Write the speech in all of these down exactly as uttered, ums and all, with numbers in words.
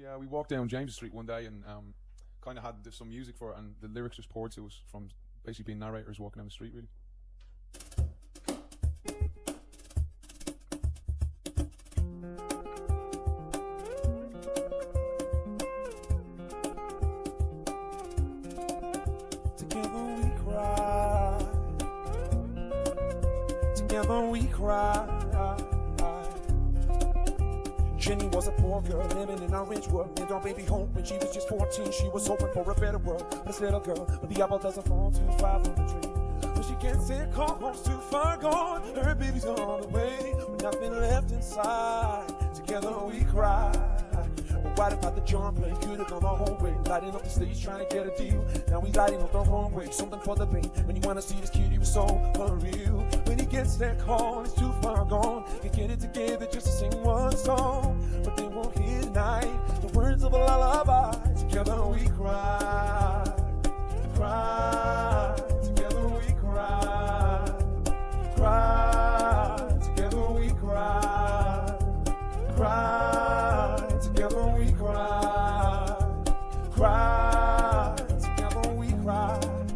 Yeah, we walked down James Street one day and um, kind of had some music for it, and the lyrics just poured to us from basically being narrators walking down the street, really. Together we cry. Together we cry. Jenny was a poor girl living in our rich world. Made our baby home when she was just fourteen. She was hoping for a better world. This little girl, but the apple doesn't fall too far from the tree. But she can't say it, call home's too far gone. Her baby's gone all the way, with nothing left inside. Together we cry. But why about the John play? Could have gone the whole way. Lighting up the stage, trying to get a deal. Now we lighting up the wrong way. Something for the pain. When you wanna see this kid, he was so unreal. When he gets that call, it's too far gone. Can get it together just to sing one song. But they won't hear tonight the words of a lullaby. Together we cry, cry. Together we cry, cry. Together we cry, cry. Together we cry, cry. Together we cry.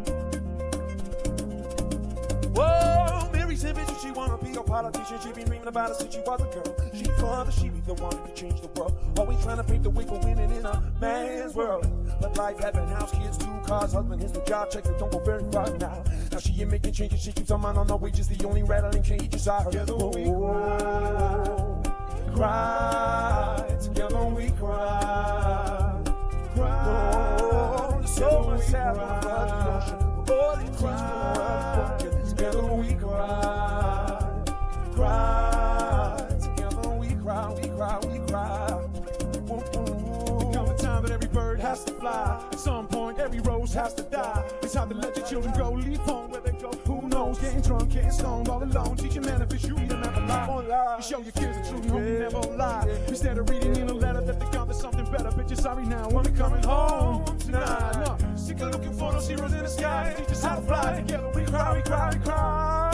Whoa, Mary said, bitch, she wanna be a politician. She been dreaming about it since she was a girl. She thought that she be the one who could change the world. Always trying to pave the way for women in a man's world. But life happened, house, kids, two cars, husband, his new job, checks that don't go very far now. Now she ain't making changes, she keeps her mind on her wages. The only rattling cages are her. Together we cry, cry. Together we cry, cry. Oh, the soul is sad on the ocean. Oh, these tears from the world broken. Together we cry, cry. Together we cry, we cry, we cry. There comes a time that every bird has to fly. At some point, every rose has to die. It's time to let your children go, leave home where they go. Who knows? Getting drunk, getting stoned, all alone. Teach your man if it's you, you don't have to lie. You show your kids the truth, no, you never lie. Instead of reading in a letter that they got, there's something better. Bitch, you're sorry now, when we're coming home tonight. No, sick of looking for those heroes in the sky. Teach us how to fly together. We cry, we cry, we cry.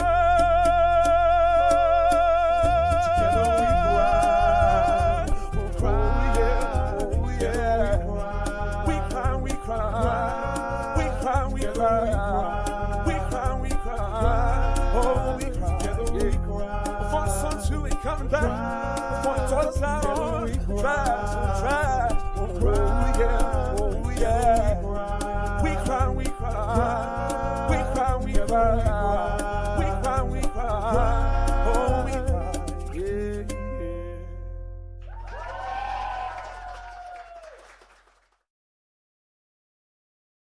Together we cry. We'll cry, yeah, oh yeah. We cry, we cry. We cry, we cry. We cry, we cry. Oh, we cry, together we cry. Before the sun too ain't coming back. Before the toilets out, try, try.